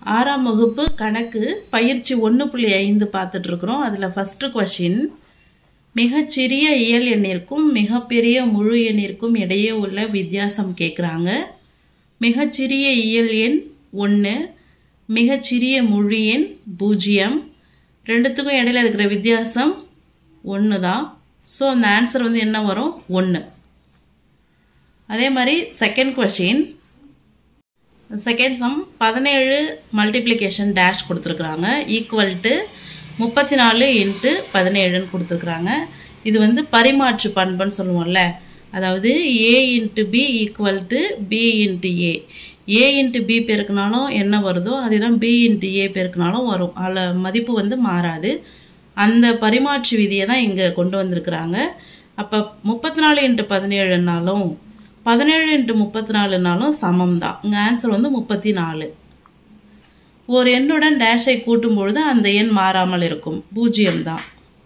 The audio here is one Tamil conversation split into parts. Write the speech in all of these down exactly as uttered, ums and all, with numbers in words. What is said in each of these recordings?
ஆறாம் வகுப்பு கணக்கு பயிற்சி ஒன்று புள்ளி ஐந்து பார்த்துட்டு இருக்கிறோம். அதில் ஃபர்ஸ்ட் கொஸ்டின், மிகச்சிறிய இயல் எண்ணிற்கும் மிகப்பெரிய முழு எண்ணிற்கும் இடையே உள்ள வித்தியாசம் கேட்குறாங்க. மிகச்சிறிய இயல் எண் ஒன்று, மிகச்சிறிய முழு எண் பூஜ்ஜியம். ரெண்டுத்துக்கும் இடையில இருக்கிற வித்தியாசம் ஒன்று தான். ஸோ அந்த ஆன்சர் வந்து என்ன வரும்? ஒன்று. அதே மாதிரி செகண்ட் கொஸ்டின், செகண்ட் சம் பதினேழு மல்டிப்ளிகேஷன் டேஷ் கொடுத்துருக்குறாங்க, ஈக்குவல் டு முப்பத்தி நாலு இன்ட்டு பதினேழுன்னு கொடுத்துருக்குறாங்க. இது வந்து பரிமாற்று பண்புன்னு சொல்லுவோம்ல, அதாவது A into B equal to B into A. A into B பெருக்கினாலும் என்ன வருதோ அதுதான் பி இன்ட்டு ஏ பெருக்கினாலும் வரும். அதில் மதிப்பு வந்து மாறாது. அந்த பரிமாற்று விதியை தான் இங்கே கொண்டு வந்திருக்கிறாங்க. அப்போ முப்பத்தி நாலு இன்ட்டு பதினேழுனாலும் பதினேழு இன்ட்டு முப்பத்தி நாலுனாலும் சமம் தான். இங்கே ஆன்சர் வந்து முப்பத்தி நாலு. ஒரு எண்ணுடன் டேஷை கூட்டும் பொழுது அந்த எண் மாறாமல் இருக்கும், பூஜ்ஜியம் தான்.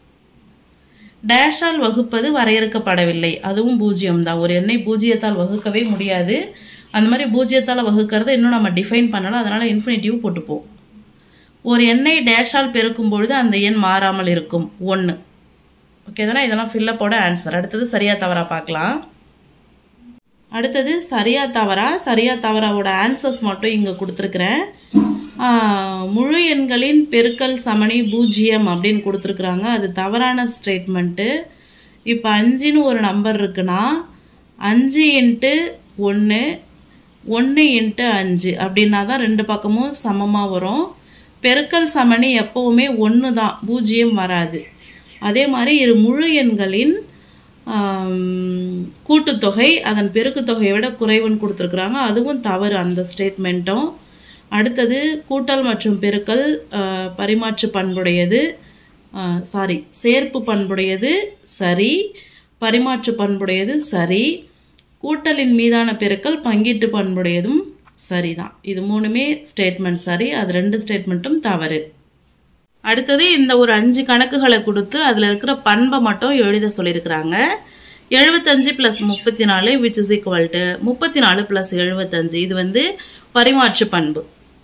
டேஷால் வகுப்பது வரையறுக்கப்படவில்லை, அதுவும் பூஜ்ஜியம் தான். ஒரு எண்ணை பூஜ்ஜியத்தால் வகுக்கவே முடியாது. அந்த மாதிரி பூஜ்ஜியத்தால் வகுக்கிறத இன்னும் நம்ம டிஃபைன் பண்ணலாம், அதனால இன்ஃபினிட்டிவ் போட்டுப்போம். ஒரு எண்ணை டேஷால் பெருக்கும் பொழுது அந்த எண் மாறாமல் இருக்கும், ஒன்று. ஓகே தானே? இதெல்லாம் ஃபில்லப்போட ஆன்சர். அடுத்தது சரியா தவறா பார்க்கலாம். அடுத்தது சரியா தவறா, சரியா தவறாவோட ஆன்சர்ஸ் மட்டும் இங்கே கொடுத்துருக்குறேன். முழு எண்களின் பெருக்கல் சமணி பூஜ்ஜியம் அப்படின்னு கொடுத்துருக்குறாங்க. அது தவறான ஸ்டேட்மெண்ட்டு. இப்போ அஞ்சுன்னு ஒரு நம்பர் இருக்குன்னா அஞ்சு இன்ட்டு ஒன்று, ஒன்று இன்ட்டு அஞ்சு அப்படின்னா தான் ரெண்டு பக்கமும் சமமாக வரும். பெருக்கல் சமணி எப்போவுமே ஒன்று தான், பூஜ்ஜியம் வராது. அதே மாதிரி இரு முழு எண்களின் கூட்டுத்தொகை அதன் பெருக்கு தொகையை விட குறைவுன்னு கொடுத்துருக்குறாங்க. அதுவும் தவறு, அந்த ஸ்டேட்மெண்ட்டும். அடுத்தது கூட்டல் மற்றும் பெருக்கல் பரிமாற்று பண்புடையது, சாரி சேர்ப்பு பண்புடையது சரி, பரிமாற்று பண்புடையது சரி, கூட்டலின் மீதான பெருக்கல் பங்கீட்டு பண்புடையதும் சரிதான். இது மூணுமே ஸ்டேட்மெண்ட் சரி, அது ரெண்டு ஸ்டேட்மெண்ட்டும் தவறு. அடுத்தது இந்த ஒரு அஞ்சு கணக்குகளை கொடுத்து அதில் இருக்கிற பண்பை மட்டும் எழுத சொல்லியிருக்கிறாங்க. எழுபத்தஞ்சு பிளஸ் முப்பத்தி நாலு விச் இஸ் ஈக்குவல் டு முப்பத்தி நாலு பிளஸ் எழுபத்தஞ்சு. இது வந்து பரிமாற்று பண்பு.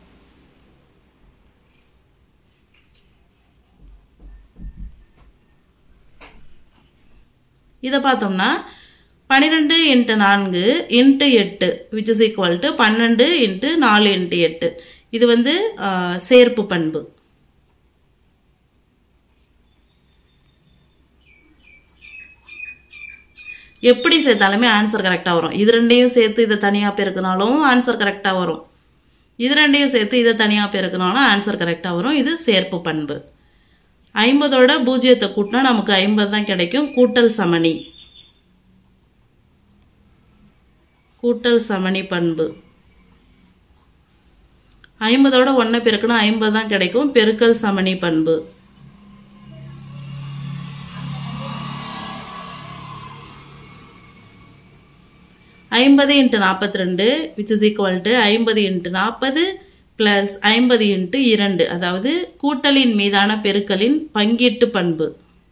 இதை பார்த்தோம்னா பன்னிரெண்டு இன்ட்டு நான்கு இன்ட்டு எட்டு விச் இஸ் ஈக்குவல் டு பன்னெண்டு இன்ட்டு நாலு இன்ட்டு எட்டு. இது வந்து சேர்ப்பு பண்பு. எப்படி சேர்த்தாலுமே ஆன்சர் கரெக்டாக வரும். இது ரெண்டையும் சேர்த்து இதை தனியாக பெருக்கினாலும் ஆன்சர் கரெக்டாக வரும். இது ரெண்டையும் சேர்த்து இதை தனியாக பெருக்கினாலும் ஆன்சர் கரெக்டாக வரும். இது சேர்ப்பு பண்பு. ஐம்பதோட பூஜ்ஜியத்தை கூட்டினா நமக்கு ஐம்பது தான் கிடைக்கும். கூட்டல் சமணி, கூட்டல் சமணி பண்பு. ஐம்பதோட ஒன்றை பெருக்கினா ஐம்பது தான் கிடைக்கும், பெருக்கல் சமணி பண்பு. ஐம்பது இன்ட்டு நாற்பத்தி ரெண்டு விச் இஸ் ஈக்குவல் டு ஐம்பது இன்ட்டு நாற்பது பிளஸ் ஐம்பது இன்ட்டு இரண்டு, அதாவது கூட்டலின் மீதான பெருக்கலின் பங்கீட்டு பண்பு.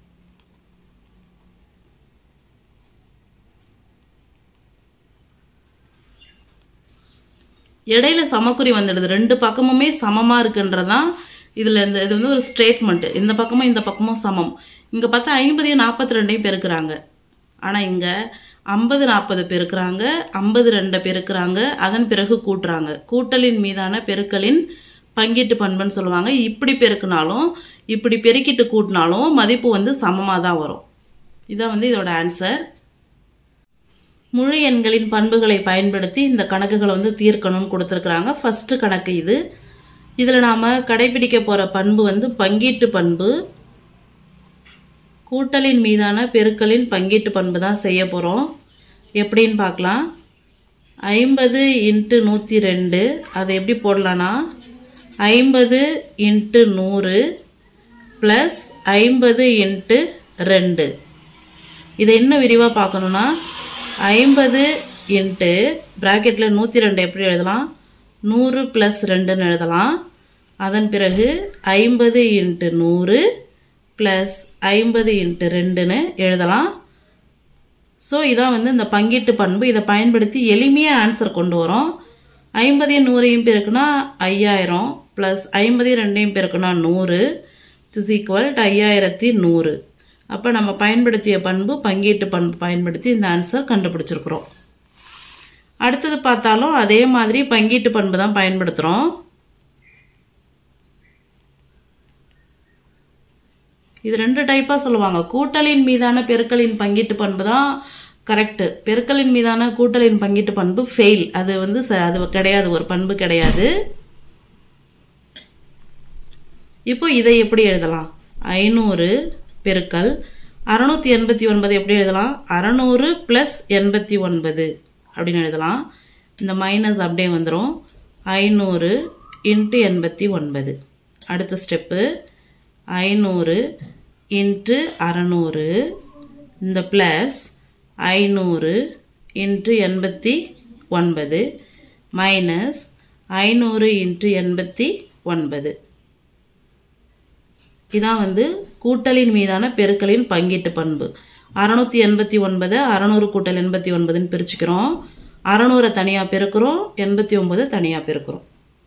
இடையில சமக்குறி வந்துடுது, ரெண்டு பக்கமுமே சமமா இருக்குன்றதான் இதுல இந்த இது வந்து ஒரு ஸ்டேட்மெண்ட். இந்த பக்கமும் இந்த பக்கமும் சமம். இங்க பார்த்தா ஐம்பதையும் நாற்பத்தி ரெண்டையும் பெருக்குறாங்க. ஆனா இங்க ஐம்பது நாற்பது பெருக்குறாங்க, ஐம்பது ரெண்டை பெருக்குறாங்க, அதன் பிறகு கூட்டுறாங்க. கூட்டலின் மீதான பெருக்கலின் பங்கீட்டு பண்புன்னு சொல்லுவாங்க. இப்படி பெருக்கினாலும் இப்படி பெருக்கிட்டு கூட்டினாலும் மதிப்பு வந்து சமமாக தான் வரும். இதான் வந்து இதோட ஆன்சர். முழு எண்களின் பண்புகளை பயன்படுத்தி இந்த கணக்குகளை வந்து தீர்க்கணும்னு கொடுத்துருக்குறாங்க. ஃபர்ஸ்ட் கணக்கு இது. இதில் நாம் கடைபிடிக்க போகிற பண்பு வந்து பங்கீட்டு பண்பு. கூட்டலின் மீதான பெருக்கலின் பங்கீட்டு பண்பு தான் செய்ய போகிறோம். எப்படின்னு பார்க்கலாம். ஐம்பது இன்ட்டு நூற்றி ரெண்டு, அதை எப்படி போடலான்னா ஐம்பது இன்ட்டு நூறு ப்ளஸ் ஐம்பது இன்ட்டு ரெண்டு. இதை இன்னும் விரிவாக பார்க்கணுன்னா ஐம்பது இன்ட்டு ப்ராக்கெட்டில் நூற்றி ரெண்டு எப்படி எழுதலாம், நூறு ப்ளஸ் ரெண்டுன்னு எழுதலாம். அதன் பிறகு ஐம்பது இன்ட்டு நூறு ப்ளஸ் ஐம்பது இன்ட்டு ரெண்டுன்னு எழுதலாம். ஸோ இதான் வந்து இந்த பங்கீட்டு பண்பு. இதை பயன்படுத்தி எளிமையாக ஆன்சர் கொண்டு வரோம். ஐம்பதையும் நூறையும் பெருக்குனா ஐயாயிரம், ப்ளஸ் ஐம்பது ரெண்டையும் பெருக்குனா நூறு இஸ் ஈக்குவல் டு ஐயாயிரத்தி நூறு. அப்போ நம்ம பயன்படுத்திய பண்பு பங்கீட்டு பண்பு பயன்படுத்தி இந்த ஆன்சர் கண்டுபிடிச்சிருக்கிறோம். அடுத்தது பார்த்தாலும் அதே மாதிரி பங்கீட்டு பண்பு தான் பயன்படுத்துகிறோம். இது ரெண்டு டைப்பாக சொல்லுவாங்க. கூட்டலின் மீதான பெருக்கலின் பங்கீட்டு பண்பு தான் கரெக்டு. பெருக்கலின் மீதான கூட்டலின் பங்கீட்டு பண்பு ஃபெயில். அது வந்து அது கிடையாது, ஒரு பண்பு கிடையாது. இப்போ இதை எப்படி எழுதலாம்? ஐநூறு பெருக்கல் அறுநூற்றி எண்பத்தி ஒன்பது எப்படி எழுதலாம்? அறநூறு ப்ளஸ் எண்பத்தி ஒன்பது அப்படின்னு எழுதலாம். இந்த மைனஸ் அப்படியே வந்துடும். ஐநூறு இன்ட்டு எண்பத்தி ஒன்பது. அடுத்த ஸ்டெப்பு ஐநூறு இன்ட்டு அறநூறு, இந்த ப்ளஸ் ஐநூறு இன்ட்டு எண்பத்தி ஒன்பது மைனஸ் ஐநூறு இன்ட்டு எண்பத்தி ஒன்பது. இதான் வந்து கூட்டலின் மீதான பெருக்கலின் பங்கீட்டு பண்பு. அறநூற்றி எண்பத்தி ஒன்பது அறநூறு கூட்டல் எண்பத்தி ஒன்பதுன்னு பிரிச்சுக்கிறோம். அறநூறை தனியாக பெருக்கிறோம், எண்பத்தி ஒன்பது தனியாக பெருக்கிறோம்.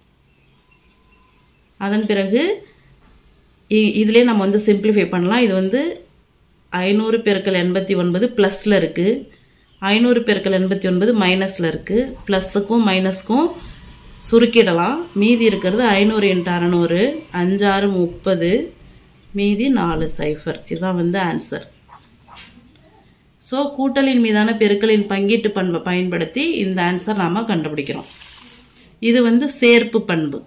அதன் பிறகு இதிலே நம்ம வந்து சிம்பிளிஃபை பண்ணலாம். இது வந்து ஐநூறு பெருக்கல் எண்பத்தி ஒன்பது ப்ளஸில் இருக்குது, ஐநூறு பெருக்கல் எண்பத்தி ஒன்பது மைனஸில் இருக்குது. ப்ளஸுக்கும் மைனஸ்க்கும் சுருக்கிடலாம். மீதி இருக்கிறது ஐநூறு இன்ட்டு அறநூறு, அஞ்சாறு முப்பது, மீதி நாலு சைஃபர். இதுதான் வந்து ஆன்சர். ஸோ கூட்டலின் மீதான பெருக்கலின் பங்கீட்டு பண்பை பயன்படுத்தி இந்த ஆன்சர் நாம் கண்டுபிடிக்கிறோம். இது வந்து சேர்ப்பு பண்பு,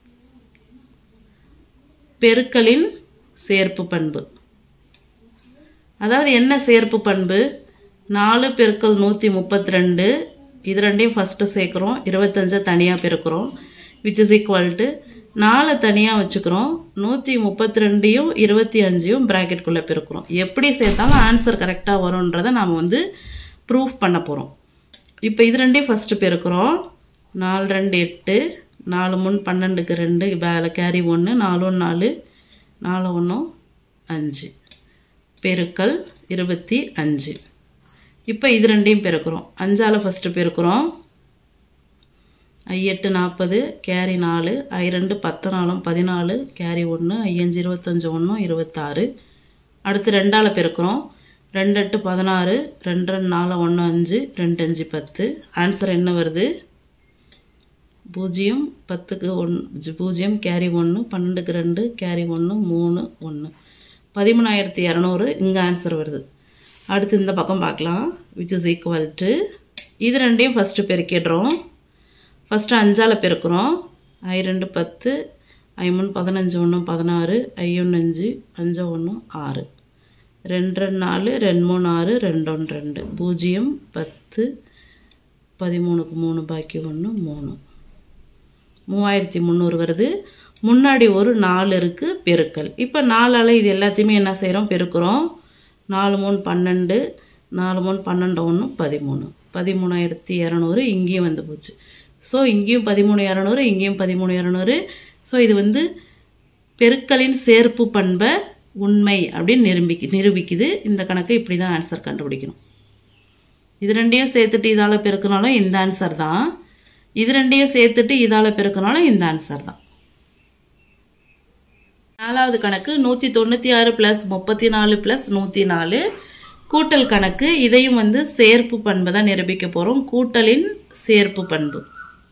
பெருக்கலின் சேர்ப்பு பண்பு. அதாவது என்ன சேர்ப்பு பண்பு? நாலு பெருக்கல் நூற்றி முப்பத்தி ரெண்டு, இது ரெண்டையும் ஃபஸ்ட்டு சேர்க்குறோம், இருபத்தஞ்சை தனியாக பெருக்கிறோம், விச் இஸ் ஈக்குவல் டு நாலு தனியாக வச்சுக்கிறோம், நூற்றி முப்பத்தி ரெண்டையும் இருபத்தி அஞ்சையும் ப்ராக்கெட்குள்ளே பெருக்கிறோம். எப்படி சேர்த்தாலும் ஆன்சர் கரெக்டாக வரும்ன்றதை நாம் வந்து ப்ரூஃப் பண்ண போகிறோம். இப்போ இது ரெண்டையும் ஃபஸ்ட்டு பெருக்கிறோம். நாலு ரெண்டு எட்டு, நாலு மூணு பன்னெண்டுக்கு ரெண்டு, வேலை கேரி ஒன்று, நாலு ஒன்று நாலு, நாலு ஒன்று அஞ்சு, பெருக்கல் இருபத்தி அஞ்சு. இப்போ இது ரெண்டையும் பெருக்கிறோம். அஞ்சால் ஃபஸ்ட்டு பெருக்கிறோம். ஐ எட்டு நாற்பது, கேரி நாலு, ஐ ரெண்டு பத்து நாலும் பதினாலு, கேரி ஒன்று, ஐயஞ்சு இருபத்தஞ்சு ஒன்று இருபத்தாறு. அடுத்து ரெண்டால் பெருக்கிறோம். ரெண்டு எட்டு பதினாறு, ரெண்டு ரெண்டு நாலு ஒன்று அஞ்சு, ரெண்டு அஞ்சு பத்து. ஆன்சர் என்ன வருது? பூஜ்ஜியம், பத்துக்கு ஒன்று பூஜ்ஜியம், கேரி ஒன்று, பன்னெண்டுக்கு ரெண்டு, கேரி ஒன்று, மூணு ஒன்று, பதிமூணாயிரத்தி இரநூறு இங்கே ஆன்சர் வருது. அடுத்து இந்த பக்கம் பார்க்கலாம். விச் இஸ் ஈக்குவல் டு இது ரெண்டையும் ஃபஸ்ட்டு பெருக்கிடுறோம். ஃபஸ்ட்டு அஞ்சால் பெருக்கிறோம். ஐ ரெண்டு பத்து, ஐ மூணு பதினஞ்சு ஒன்று பதினாறு, ஐ ஒன்று அஞ்சு, அஞ்சு ஒன்று ஆறு, ரெண்டு ரெண்டு நாலு, ரெண்டு மூணு ஆறு, ரெண்டு ஒன்று ரெண்டு, பூஜ்ஜியம், பத்து, பதிமூணுக்கு மூணு பாக்கி ஒன்று மூணு, மூவாயிரத்தி முந்நூறு வருது. முன்னாடி ஒரு நாலு இருக்குது பெருக்கல். இப்போ நாலால் இது எல்லாத்தையுமே என்ன செய்கிறோம்? பெருக்கிறோம். நாலு மூணு பன்னெண்டு, நாலு மூணு பன்னெண்டு ஒன்று பதிமூணு, பதிமூணாயிரத்தி இரநூறு இங்கேயும் வந்து போச்சு. ஸோ இங்கேயும் பதிமூணு இரநூறு, இங்கேயும் பதிமூணு இரநூறு. ஸோ இது வந்து பெருக்கலின் சேர்ப்பு பண்பை உண்மை அப்படின்னு நிரூபிக்கு நிரூபிக்குது. இந்த கணக்கு இப்படி தான் ஆன்சர் கண்டுபிடிக்கணும். இது ரெண்டையும் சேர்த்துட்டு இதால் பெருக்கினாலும் இந்த ஆன்சர் தான், இது ரெண்டையும் சேர்த்துட்டு இதால் பெருக்கினாலும் இந்த ஆன்சர் தான். நாலாவது கணக்கு நூற்றி தொண்ணூற்றி ஆறு ப்ளஸ் முப்பத்தி நாலு ப்ளஸ் நூற்றி நாலு கூட்டல் கணக்கு. இதையும் வந்து சேர்ப்பு பண்பு தான் நிரூபிக்க போகிறோம். கூட்டலின் சேர்ப்பு பண்பு.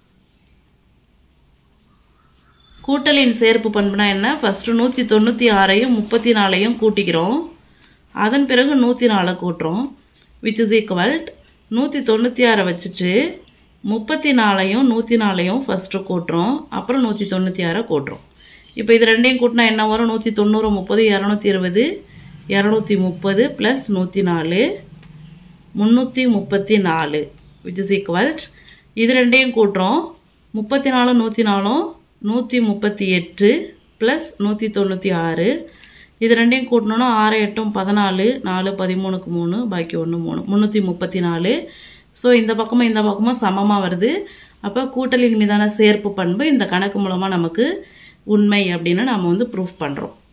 கூட்டலின் சேர்ப்பு பண்புனா என்ன? ஃபஸ்ட்டு நூற்றி தொண்ணூற்றி ஆறையும் முப்பத்தி நாலையும் கூட்டிக்கிறோம். அதன் பிறகு நூற்றி நாலை கூட்டுறோம். விச் இஸ் ஈக்குவல் நூற்றி தொண்ணூற்றி ஆறை வச்சுட்டு முப்பத்தி நாலையும் நூற்றி நாலையும் ஃபஸ்ட்டு கூட்டுறோம், அப்புறம் நூற்றி தொண்ணூற்றி ஆறை கூட்டுறோம். இப்போ இது ரெண்டையும் கூட்டினா என்ன வரும்? நூற்றி தொண்ணூறு முப்பது இரநூத்தி இருபது, இரநூத்தி முப்பது ப்ளஸ் நூற்றி நாலு, முந்நூற்றி முப்பத்தி நாலு விச் இஸ் ஈக்குவல் இது ரெண்டையும் கூட்டுறோம். முப்பத்தி நாலு நூற்றி நாலும் நூற்றி முப்பத்தி எட்டு ப்ளஸ் நூற்றி தொண்ணூற்றி ஆறு. இது ரெண்டையும் கூட்டணும்னா ஆறு எட்டும் பதினாலு, நாலு பதிமூணுக்கு மூணு பாக்கி ஒன்று மூணு, முந்நூற்றி முப்பத்தி நாலு. ஸோ இந்த பக்கமும் இந்த பக்கமும் சமமாக வருது. அப்போ கூட்டலின் மீதான சேர்ப்பு பண்பு இந்த கணக்கு மூலமாக நமக்கு உண்மை அப்படின்னு நாம் வந்து ப்ரூஃப் பண்ணுறோம்.